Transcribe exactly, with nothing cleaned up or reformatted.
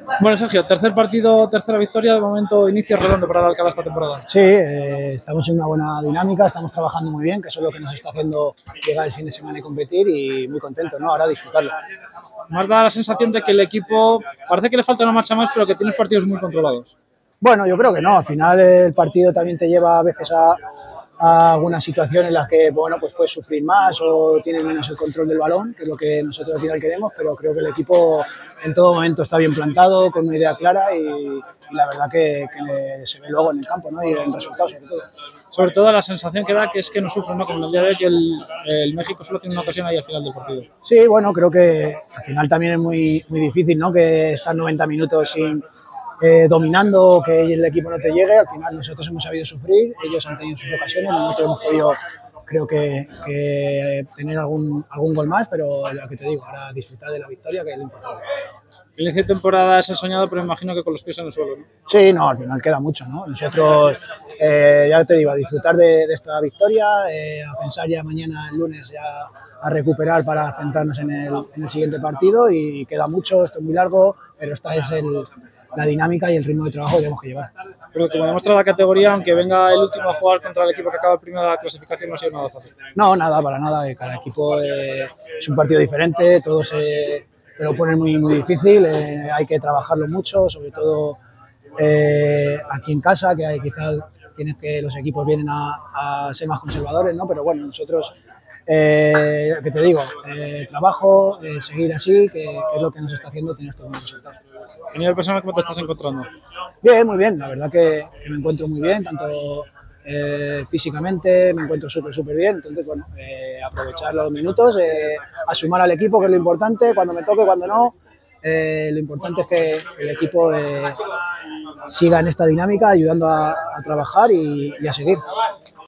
Bueno, Sergio, tercer partido, tercera victoria, de momento inicio redondo para el Alcalá esta temporada. Sí, eh, estamos en una buena dinámica, estamos trabajando muy bien, que eso es lo que nos está haciendo llegar el fin de semana y competir, y muy contentos, ¿no? Ahora disfrutarlo. Me da la sensación de que el equipo parece que le falta una marcha más, pero que tiene los partidos muy controlados. Bueno, yo creo que no, al final el partido también te lleva a veces a, a algunas situaciones en las que, bueno, pues puedes sufrir más o tienes menos el control del balón, que es lo que nosotros al final queremos, pero creo que el equipo en todo momento está bien plantado, con una idea clara y, y la verdad que, que se ve luego en el campo, ¿no? Y en el resultado sobre todo. Sobre todo la sensación que da que es que no sufren, ¿no? Como en el día de hoy, que el, el México solo tiene una ocasión ahí al final del partido. Sí, bueno, creo que al final también es muy, muy difícil, ¿no? Que estar noventa minutos sin eh, dominando, que el equipo no te llegue. Al final nosotros hemos sabido sufrir, ellos han tenido sus ocasiones, nosotros hemos podido, creo que, que tener algún, algún gol más, pero lo que te digo, ahora disfrutar de la victoria, que es lo importante. El inicio de temporada es soñado, pero me imagino que con los pies en el suelo, ¿no? Sí, no, al final queda mucho, ¿no? Nosotros, eh, ya te digo, a disfrutar de, de esta victoria, eh, a pensar ya mañana, el lunes, ya a recuperar para centrarnos en el, en el siguiente partido, y queda mucho, esto es muy largo, pero esta es el, la dinámica y el ritmo de trabajo que tenemos que llevar. Pero como demuestra la categoría, aunque venga el último a jugar contra el equipo que acaba primero de la clasificación, no ha sido nada fácil. No, nada, para nada, cada equipo eh, es un partido diferente, todos se te lo ponen muy, muy difícil, eh, hay que trabajarlo mucho, sobre todo eh, aquí en casa, que hay, quizás tienes que los equipos vienen a, a ser más conservadores, ¿no? Pero bueno, nosotros, eh, que te digo, eh, trabajo, eh, seguir así, que, que es lo que nos está haciendo tener estos buenos resultados. A nivel personal, ¿cómo te estás encontrando? Bien, muy bien, la verdad que, que me encuentro muy bien, tanto eh, físicamente me encuentro súper, súper bien, entonces bueno, eh, aprovechar los minutos, eh, a sumar al equipo, que es lo importante, cuando me toque, cuando no, eh, lo importante es que el equipo eh, siga en esta dinámica, ayudando a, a trabajar y, y a seguir.